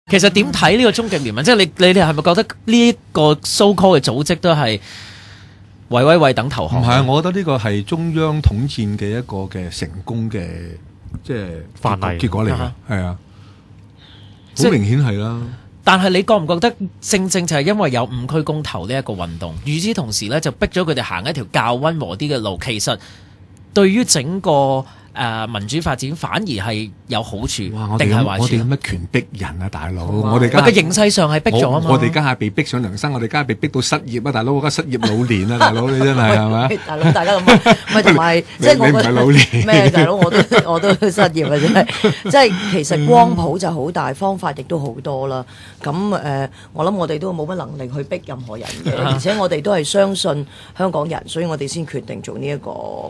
其實點睇呢個終極聯盟？即係你哋係咪覺得呢一個 so call 嘅組織都係為等投降？ 唔係，我覺得呢個係中央統戰嘅一個嘅成功嘅即係範例結果嚟嘅，係啊，好明顯係啦。 但係你覺唔覺得正就係因為有5區公投呢一個運動，與之同時咧就逼咗佢哋行一條較溫和啲嘅路，其實對於整個民主發展反而係有好處，定係壞處？ 我哋有乜權逼人啊，大佬？我哋個形勢上係逼咗啊嘛。 我哋家下被逼上梁山，我哋家下被逼到失業啊，大佬！我而家失業老年啊，大佬你真係係咪？ 大佬大家咁啊，咪同埋即係我你唔係老年咩？大佬我都失業啊！真係，即係其實光譜就好大，方法亦都好多啦。咁我諗我哋都冇乜能力去逼任何人嘅，而且我哋都係相信香港人，所以我哋先決定做呢一個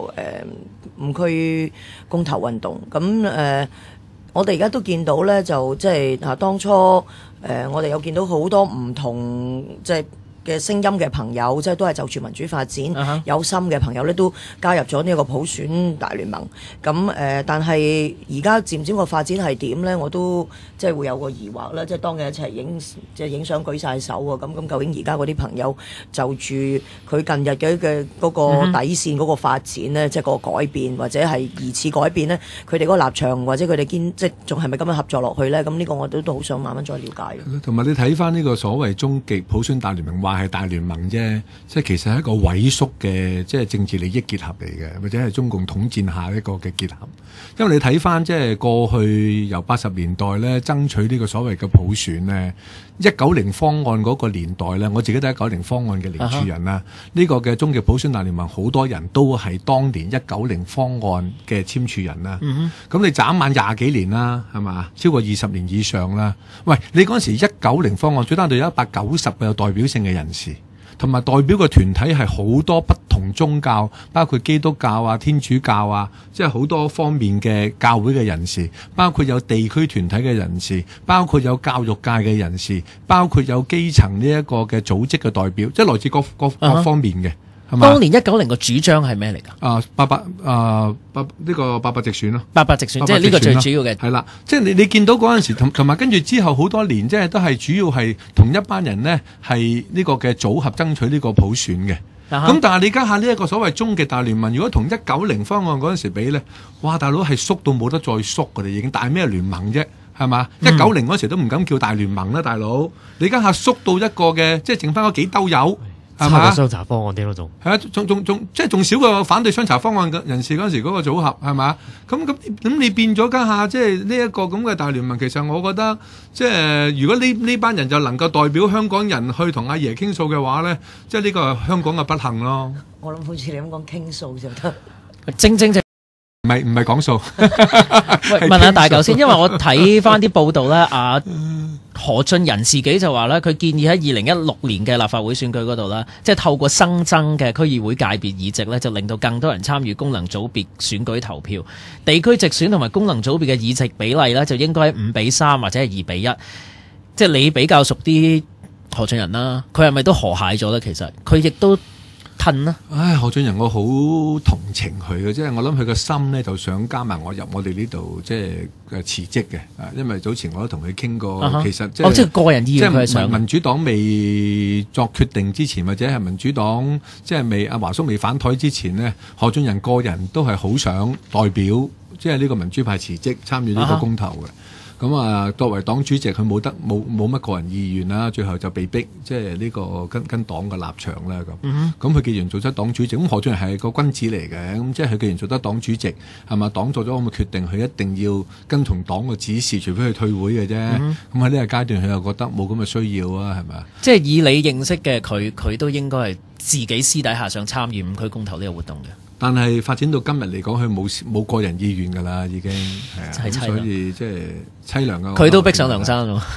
5區公投運動。咁我哋而家都見到咧，就即係當初我哋有見到好多唔同即係嘅聲音嘅朋友，即係都係就住民主發展有心嘅朋友咧，都加入咗呢一個普選大聯盟。咁但係而家漸漸個發展係點咧？我都即係會有個疑惑啦。即係當日一齊影相舉晒手啊！咁究竟而家嗰啲朋友就住佢近日嘅嗰個底線嗰個發展咧，即係嗰個改變或者係疑似改變咧，佢哋嗰個立場或者佢哋即係仲係咪咁樣合作落去咧？咁呢個我都好想慢慢再了解。 同埋你睇翻呢個所謂終極普選大聯盟話係大聯盟啫，即係其實係一個萎縮嘅即係政治利益結合嚟嘅，或者係中共統戰下一個嘅結合。因為你睇翻即係過去由80年代咧爭取呢個所謂嘅普選咧，190方案嗰個年代咧，我自己都係190方案嘅聯署人啦。呢個嘅終極普選大聯盟好多人都係當年190方案嘅簽署人啦。咁你眨眼20幾年啦，係嘛？超過20年以上啦。喂，你嗰陣時190方案最單度有190個有代表性嘅人士。同埋代表嘅團體係好多不同宗教，包括基督教啊、天主教啊，即係好多方面嘅教會嘅人士，包括有地區團體嘅人士，包括有教育界嘅人士，包括有基層呢一個嘅組織嘅代表，即係來自各方面嘅。 當年190個主張係咩嚟㗎？ 呢個八八直選咯 ，800直選，即係呢個最主要嘅。 係啦，即係你見到嗰陣時同埋跟住之後好多年，即係都係主要係同一班人呢係呢個嘅組合爭取呢個普選嘅。咁但係你家下呢一個所謂終極大聯盟，如果同190方案嗰陣時比呢，哇！大佬係縮到冇得再縮㗎啦，已經大咩聯盟啫？係嘛？190嗰時都唔敢叫大聯盟啦，大佬！你家下縮到一個嘅，即係剩翻嗰幾兜友。 差過雙查方案啲咯，仲係啊，仲少過反對雙查方案嘅人士嗰陣時嗰個組合係嘛？咁你變咗家下即係呢一個咁嘅大聯盟，其實我覺得即係如果呢班人就能夠代表香港人去同阿爺傾訴嘅話咧，即係呢個係香港嘅不幸咯。 我諗好似你咁講傾訴就得， 正就唔係講數。 問下大嚿先，因為我睇翻啲報道咧，何俊仁自己就話咧，佢建議喺2016年嘅立法會選舉嗰度啦，即係透過新增嘅區議會界別議席咧，就令到更多人參與功能組別選舉投票。地區直選同埋功能組別嘅議席比例咧，就應該5:3或者係2:1。即係你比較熟啲何俊仁啦，佢係咪都河蟹咗咧？其實佢亦都褪啦。 唉，何俊仁我好同情佢嘅，即係我諗佢個心咧就想加埋我入我哋呢度，即係辭職嘅。因為早前我都同佢傾過，其實即係個人意願，佢係想民主黨未作決定之前，或者係民主黨即係阿華叔未反台之前呢，何俊仁個人都係好想代表即係呢個民主派辭職參與呢個公投嘅。咁作為黨主席，佢冇乜個人意願啦，最後就被逼即係呢個跟黨嘅立場啦咁。咁佢既然做咗黨主席，咁何俊仁係個君子嚟嘅，咁即係佢既然做得黨主席，係嘛？黨做咗咁嘅決定，佢一定要跟從黨嘅指示，除非佢退會嘅啫。咁喺呢個階段，佢又覺得冇咁嘅需要啊，係咪啊？ 即係以你認識嘅佢都應該係自己私底下想參與5區公投呢個活動嘅。 但係發展到今日嚟講，佢冇個人意願㗎啦，已經係啊，所以即係凄涼㗎。 佢都逼上梁山喎，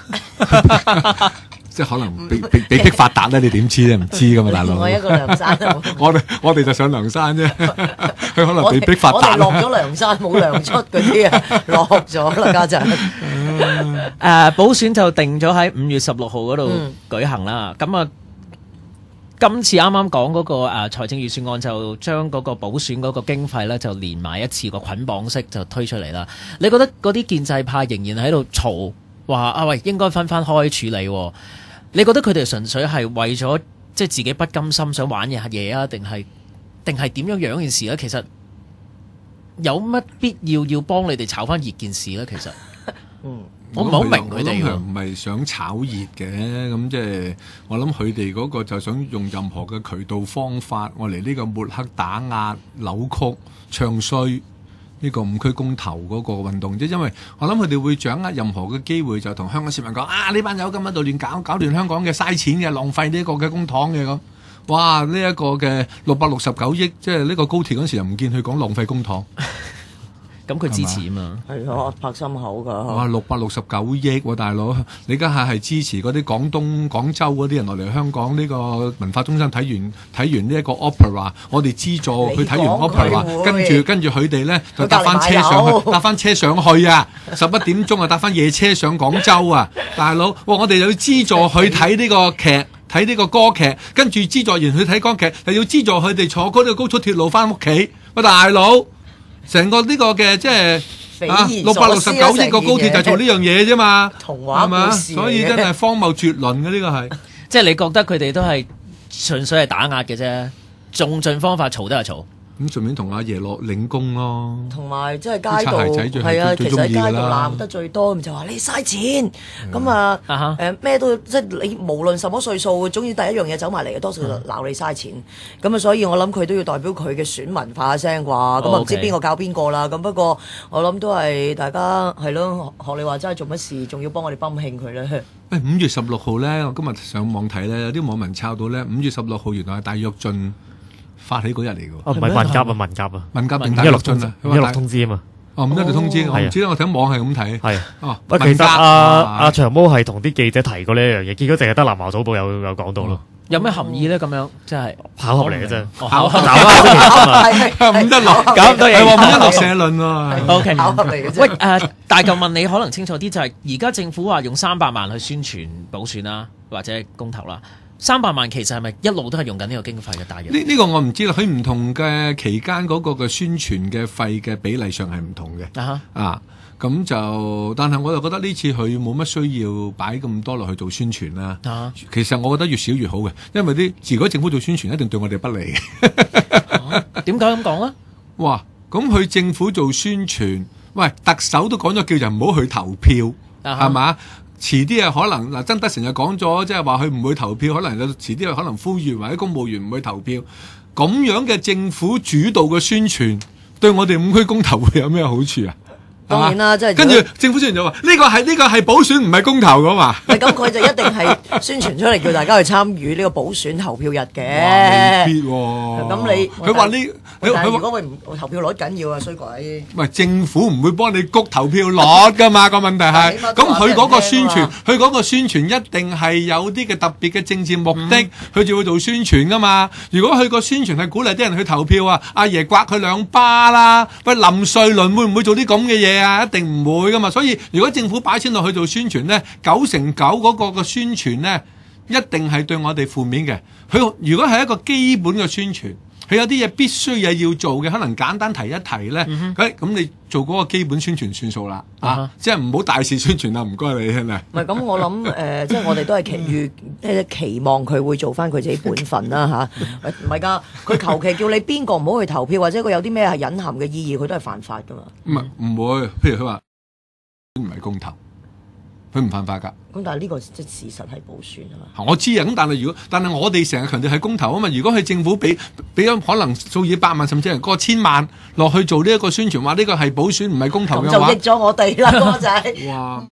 即係可能被逼發達咧，你點知咧？唔知㗎嘛，大佬。 我一個梁山我哋就上梁山啫，佢可能被逼發達。 我哋落咗梁山冇梁出嗰啲啊，落咗啦家陣。 補選就定咗喺5月16號嗰度舉行啦。咁今次啱啱講嗰個財政預算案就將嗰個補選嗰個經費咧就連埋一次個捆綁式就推出嚟啦。你覺得嗰啲建制派仍然喺度嘈話啊喂，應該分開處理喎。你覺得佢哋純粹係為咗即係自己不甘心想玩嘢啊，定係點樣件事咧？其實有乜必要幫你哋炒翻熱件事咧？其實，我唔係好明佢哋佢唔係想炒熱嘅，咁即係我諗佢哋嗰個就想用任何嘅渠道方法，我嚟呢個抹黑、打壓、扭曲、唱衰呢個5區公投嗰個運動啫。因為我諗佢哋會掌握任何嘅機會，就同香港市民講啊，呢班友咁喺度亂搞亂香港嘅，嘥錢嘅，浪費呢個嘅公帑嘅咁。哇！呢一個嘅669億，即係呢個高鐵嗰時又唔見佢講浪費公帑。 咁佢支持啊嘛， 係啊，拍心口㗎。 哇！669億喎，大佬，你家下係支持嗰啲廣州嗰啲人落嚟香港呢個文化中心睇完呢一個 opera， 我哋資助佢睇完 opera， 跟住佢哋咧就搭翻車上去啊！11點鐘啊，搭翻夜車上廣州啊，大佬，我哋又要資助佢睇呢個劇。睇呢個歌劇，跟住資助完去睇歌劇，又要資助佢哋坐嗰條高速鐵路翻屋企。喂，大佬，成個呢個嘅即係669億個高鐵就做呢樣嘢啫嘛， 童話故事， 所以真係荒謬絕倫嘅呢個係。 即係你覺得佢哋都係純粹係打壓嘅啫，用盡方法嘈都係嘈。 咁順便同阿爺落領功咯， 同埋即係街道係啊，其實喺街道鬧得最多，咁就話你嘥錢，咁啊咩都即係你無論什麼歲數，總之第一樣嘢走埋嚟嘅，多數就鬧你嘥錢。咁啊，所以我諗佢都要代表佢嘅選民發聲啩。咁啊，唔知邊個教邊個啦。咁不過我諗都係大家係咯，學你話齋做乜事，仲要幫我哋泵興佢咧。 5月16號咧，我今日上網睇咧，有啲網民抄到咧5月16號原來係戴躍進發起嗰日嚟嘅喎， 唔係文革啊， 文革定戴躍進啊 ，116通知啊嘛， 哦唔一定通知，我唔知啦，我睇網係咁睇， 係哦， 其實阿長毛係同啲記者提過呢一樣嘢，結果淨係得南華早報有講到咯。 有咩含義咧？咁樣即係巧合嚟嘅啫， 巧合 516搞咁多嘢，係喎516社論喎 ，OK， 巧合嚟嘅啫。 喂大嚿問你可能清楚啲，就係而家政府話用300萬去宣傳補選啦，或者公投啦。300萬其實係咪一路都係用緊呢個經費嘅？大約呢個我唔知啦，佢唔同嘅期間嗰個嘅宣傳嘅費嘅比例上係唔同嘅咁就，但係我就覺得呢次佢冇乜需要擺咁多落去做宣傳啦。其實我覺得越少越好嘅，因為如果政府做宣傳一定對我哋不利嘅。 點解咁講啊？ 哇！咁佢政府做宣傳，喂，特首都講咗叫人唔好去投票，係嘛？遲啲啊，可能嗱，曾德成又講咗，即係話佢唔會投票，可能有遲啲可能呼籲或者公務員唔會投票，咁樣嘅政府主導嘅宣傳，對我哋5區公投會有咩好處啊？ 當然啦，即係跟住政府宣傳就話呢個係補選，唔係公投噶嘛。 咁佢就一定係宣傳出嚟叫大家去參與呢個補選投票日嘅。 未必喎。 咁你佢話但係如果佢唔投票率緊要啊，衰鬼。 喂，政府唔會幫你谷投票率噶嘛，個問題係。咁佢嗰個宣傳一定係有啲嘅特別嘅政治目的，佢就會做宣傳噶嘛。如果佢個宣傳係鼓勵啲人去投票啊，阿爺刮佢2巴啦。喂，林瑞麟會唔會做啲咁嘅嘢？一定唔會噶嘛，所以如果政府擺錢落去做宣傳呢，9成9嗰個嘅宣傳呢，一定係對我哋負面嘅。佢如果係一個基本嘅宣傳，佢有啲嘢必須嘢要做嘅，可能簡單提一提呢。咁你做嗰個基本宣傳算數啦，即係唔好大肆宣傳啦，唔該你係咪？ 唔係咁，我諗即係我哋都係期望佢會做翻佢自己本分啦嚇。唔係㗎，佢求其叫你邊個唔好去投票，或者佢有啲咩係隱含嘅意義，佢都係犯法㗎嘛。 唔會，譬如佢話唔係公投，佢唔犯法㗎。 咁但係呢個即係事實係補選啊嘛。 我知啊，咁但係我哋成日強調係公投啊嘛。如果係政府俾咗可能數以百萬甚至係過千萬落去做呢一個宣傳，話呢個係補選唔係公投嘅話， 咁就益咗我哋啦，哥仔。 哇！